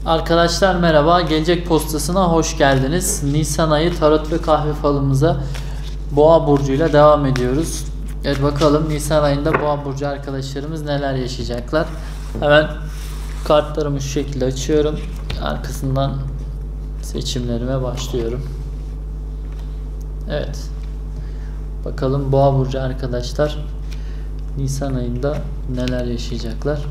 Arkadaşlar merhaba, Gelecek Postası'na hoş geldiniz. Nisan ayı tarot ve kahve falımıza Boğa burcuyla devam ediyoruz. Evet, bakalım Nisan ayında Boğa burcu arkadaşlarımız neler yaşayacaklar. Hemen kartlarımı şu şekilde açıyorum. Arkasından seçimlerime başlıyorum. Evet. Bakalım Boğa burcu arkadaşlar Nisan ayında neler yaşayacaklar.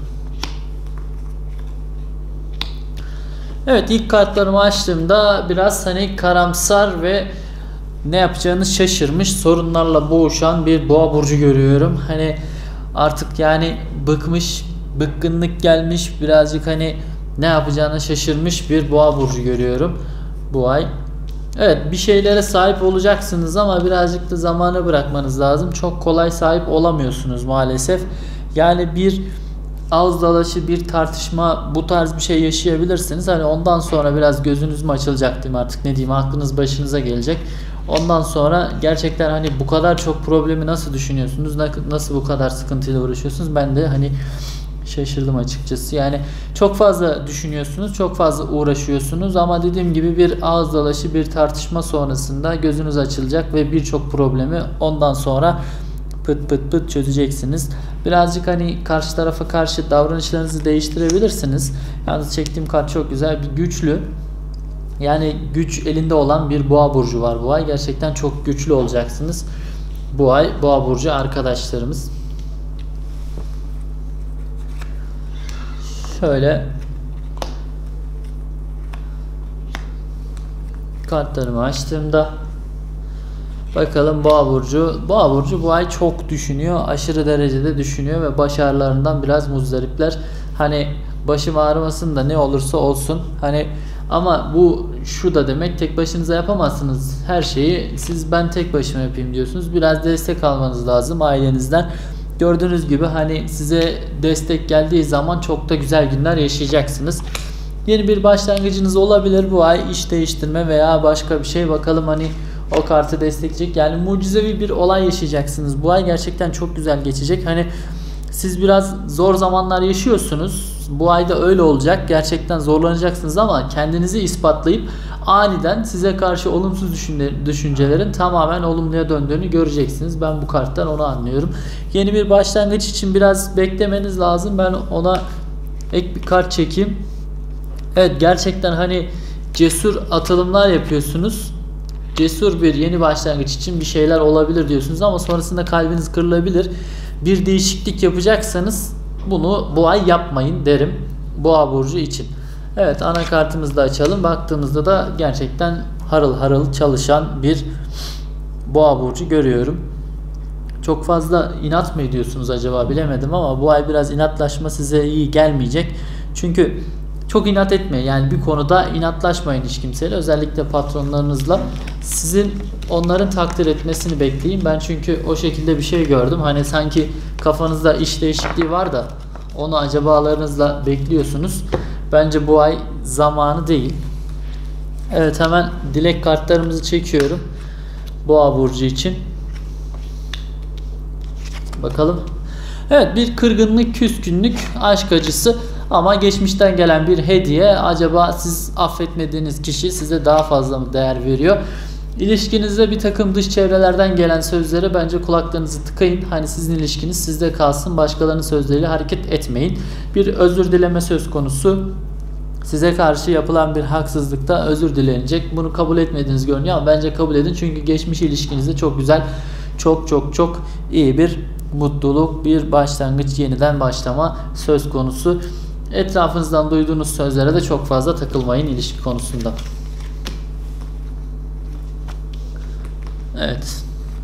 Evet, ilk kartlarımı açtığımda biraz karamsar ve ne yapacağını şaşırmış, sorunlarla boğuşan bir Boğa burcu görüyorum. Artık bıkmış, bıkkınlık gelmiş, birazcık ne yapacağını şaşırmış bir Boğa burcu görüyorum bu ay. Evet, bir şeylere sahip olacaksınız ama birazcık da zamana bırakmanız lazım. Çok kolay sahip olamıyorsunuz maalesef. Bir ağız dalaşı, bir tartışma, bu tarz bir şey yaşayabilirsiniz. Ondan sonra biraz gözünüz mü açılacak diyeyim, artık ne diyeyim, aklınız başınıza gelecek. Ondan sonra gerçekten bu kadar çok problemi nasıl düşünüyorsunuz? Nasıl bu kadar sıkıntıyla uğraşıyorsunuz? Ben de şaşırdım açıkçası. Çok fazla düşünüyorsunuz, çok fazla uğraşıyorsunuz ama dediğim gibi bir ağız dalaşı, bir tartışma sonrasında gözünüz açılacak ve birçok problemi ondan sonra pıt pıt pıt çözeceksiniz. Birazcık karşı tarafa karşı davranışlarınızı değiştirebilirsiniz. Yalnız çektiğim kart çok güzel, bir güçlü. Güç elinde olan bir Boğa burcu var bu ay. Gerçekten çok güçlü olacaksınız bu ay Boğa burcu arkadaşlarımız. Şöyle kartlarımı açtığımda bakalım Boğa burcu. Boğa burcu bu ay çok düşünüyor. Aşırı derecede düşünüyor ve başarılarından biraz muzdaripler. Başım ağrımasın da ne olursa olsun. Ama bu şu da demek, tek başınıza yapamazsınız her şeyi. Ben tek başıma yapayım diyorsunuz. Biraz destek almanız lazım ailenizden. Gördüğünüz gibi size destek geldiği zaman çok da güzel günler yaşayacaksınız. Yeni bir başlangıcınız olabilir bu ay, iş değiştirme veya başka bir şey. Bakalım o kartı destekleyecek. Mucizevi bir olay yaşayacaksınız bu ay. Gerçekten çok güzel geçecek. Siz biraz zor zamanlar yaşıyorsunuz. Bu ayda öyle olacak. Gerçekten zorlanacaksınız ama kendinizi ispatlayıp aniden size karşı olumsuz düşüncelerin tamamen olumluya döndüğünü göreceksiniz. Ben bu karttan onu anlıyorum. Yeni bir başlangıç için biraz beklemeniz lazım. Ben ona ek bir kart çekeyim. Evet, gerçekten cesur atılımlar yapıyorsunuz. Cesur bir yeni başlangıç için bir şeyler olabilir diyorsunuz ama sonrasında kalbiniz kırılabilir. Bir değişiklik yapacaksanız bunu bu ay yapmayın derim Boğa burcu için. Evet, anakartımızı da açalım. Baktığımızda da gerçekten harıl harıl çalışan bir Boğa burcu görüyorum. Çok fazla inat mı ediyorsunuz acaba, bilemedim ama bu ay biraz inatlaşma size iyi gelmeyecek. Çünkü çok inat etmeyin. Bir konuda inatlaşmayın hiç kimseyle. Özellikle patronlarınızla. Sizin onların takdir etmesini bekleyin. Ben çünkü o şekilde bir şey gördüm. Sanki kafanızda iş değişikliği var da onu acabalarınızla bekliyorsunuz. Bence bu ay zamanı değil. Evet, hemen dilek kartlarımızı çekiyorum Boğa burcu için. Bakalım. Evet, bir kırgınlık, küskünlük, aşk acısı ama geçmişten gelen bir hediye. Acaba siz affetmediğiniz kişi size daha fazla mı değer veriyor? İlişkinizde bir takım dış çevrelerden gelen sözlere bence kulaklarınızı tıkayın. Sizin ilişkiniz sizde kalsın. Başkalarının sözleriyle hareket etmeyin. Bir özür dileme söz konusu. Size karşı yapılan bir haksızlıkta özür dilenecek. Bunu kabul etmediğiniz görünüyor ama bence kabul edin. Çünkü geçmiş ilişkinizde çok güzel, çok iyi bir mutluluk, bir başlangıç, yeniden başlama söz konusu. Etrafınızdan duyduğunuz sözlere de çok fazla takılmayın ilişki konusunda. Evet.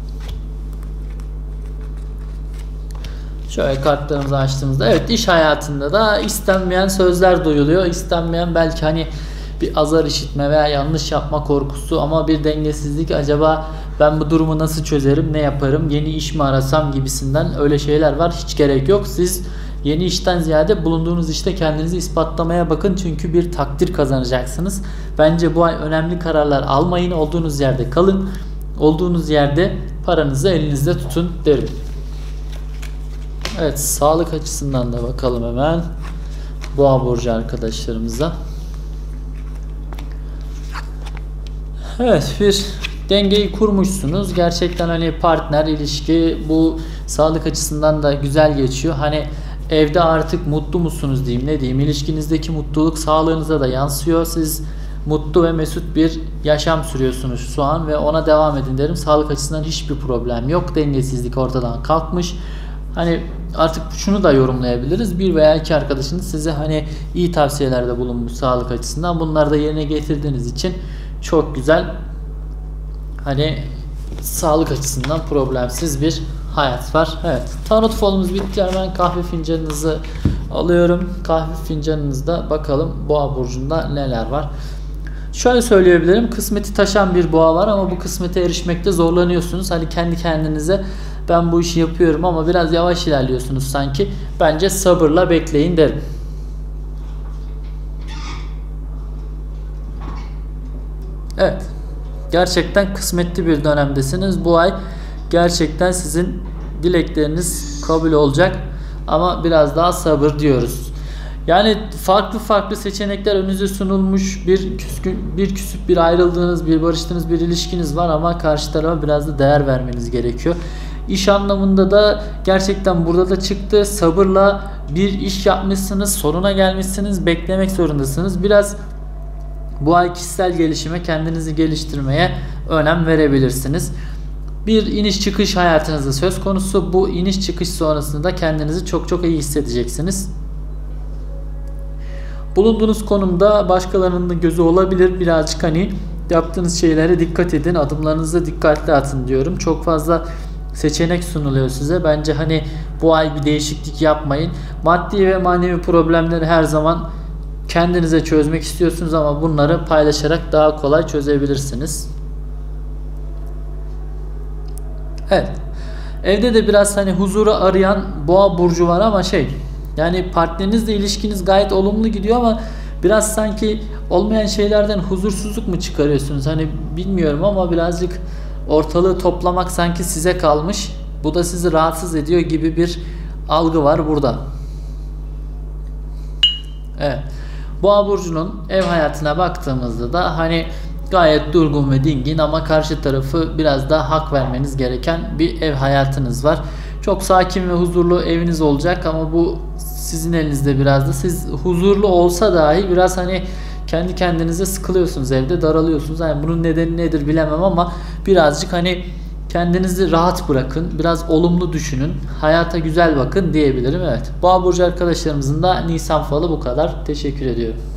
Şöyle kartlarımızı açtığımızda, evet, iş hayatında da istenmeyen sözler duyuluyor. İstenmeyen, belki bir azar işitme veya yanlış yapma korkusu ama bir dengesizlik. Acaba ben bu durumu nasıl çözerim, ne yaparım, yeni iş mi arasam gibisinden öyle şeyler var. Hiç gerek yok. Siz yeni işten ziyade bulunduğunuz işte kendinizi ispatlamaya bakın. Çünkü bir takdir kazanacaksınız. Bence bu ay önemli kararlar almayın. Olduğunuz yerde kalın. Olduğunuz yerde paranızı elinizde tutun derim. Evet, sağlık açısından da bakalım hemen Boğa burcu arkadaşlarımıza. Evet, bir dengeyi kurmuşsunuz. Gerçekten hani partner ilişki bu sağlık açısından da güzel geçiyor. Hani evde artık mutlu musunuz diyeyim, ne diyeyim, ilişkinizdeki mutluluk sağlığınıza da yansıyor. Siz mutlu ve mesut bir yaşam sürüyorsunuz şu an ve ona devam edin derim. Sağlık açısından hiçbir problem yok. Dengesizlik ortadan kalkmış. Hani artık şunu da yorumlayabiliriz. Bir veya iki arkadaşınız size hani iyi tavsiyelerde bulunmuş sağlık açısından. Bunları da yerine getirdiğiniz için çok güzel. Hani sağlık açısından problemsiz bir hayat var. Evet. Tarot falımız bitti. Hemen kahve fincanınızı alıyorum. Kahve fincanınızda bakalım Boğa burcunda neler var. Şöyle söyleyebilirim. Kısmeti taşan bir boğa var ama bu kısmete erişmekte zorlanıyorsunuz. Hani kendi kendinize ben bu işi yapıyorum ama biraz yavaş ilerliyorsunuz sanki. Bence sabırla bekleyin derim. Evet. Gerçekten kısmetli bir dönemdesiniz. Bu ay gerçekten sizin dilekleriniz kabul olacak ama biraz daha sabır diyoruz. Yani farklı seçenekler önünüze sunulmuş, bir küsüp bir ayrıldığınız, bir barıştığınız bir ilişkiniz var ama karşı tarafa biraz da değer vermeniz gerekiyor. İş anlamında da gerçekten burada da çıktı. Sabırla bir iş yapmışsınız, sonuna gelmişsiniz, beklemek zorundasınız. Biraz bu ay kişisel gelişime, kendinizi geliştirmeye önem verebilirsiniz. Bir iniş çıkış hayatınızda söz konusu. Bu iniş çıkış sonrasında kendinizi çok iyi hissedeceksiniz. Bulunduğunuz konumda başkalarının da gözü olabilir. Birazcık hani yaptığınız şeylere dikkat edin. Adımlarınızı dikkatli atın diyorum. Çok fazla seçenek sunuluyor size. Bence hani bu ay bir değişiklik yapmayın. Maddi ve manevi problemleri her zaman kendinize çözmek istiyorsunuz ama bunları paylaşarak daha kolay çözebilirsiniz. Evet. Evde de biraz hani huzuru arayan Boğa burcu var ama yani partnerinizle ilişkiniz gayet olumlu gidiyor ama biraz sanki olmayan şeylerden huzursuzluk mu çıkarıyorsunuz? Hani bilmiyorum ama birazcık ortalığı toplamak sanki size kalmış. Bu da sizi rahatsız ediyor gibi bir algı var burada. Evet. Boğa burcunun ev hayatına baktığımızda da hani gayet durgun ve dingin ama karşı tarafı biraz daha hak vermeniz gereken bir ev hayatınız var. Çok sakin ve huzurlu eviniz olacak ama bu sizin elinizde biraz da. Siz huzurlu olsa dahi biraz hani kendi kendinize sıkılıyorsunuz evde, daralıyorsunuz. Yani bunun nedeni nedir bilemem ama birazcık hani kendinizi rahat bırakın, biraz olumlu düşünün, hayata güzel bakın diyebilirim. Evet. Boğa burcu arkadaşlarımızın da Nisan falı bu kadar. Teşekkür ediyorum.